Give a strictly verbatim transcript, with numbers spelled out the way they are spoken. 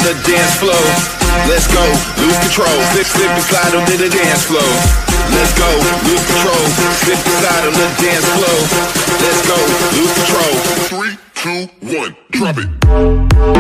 the dance floor. Let's go, lose control. Flip, flip and slide onto the dance floor. Let's go, lose control. Flip and slide on the dance floor. Let's go, lose control. Three, two, one, drop it.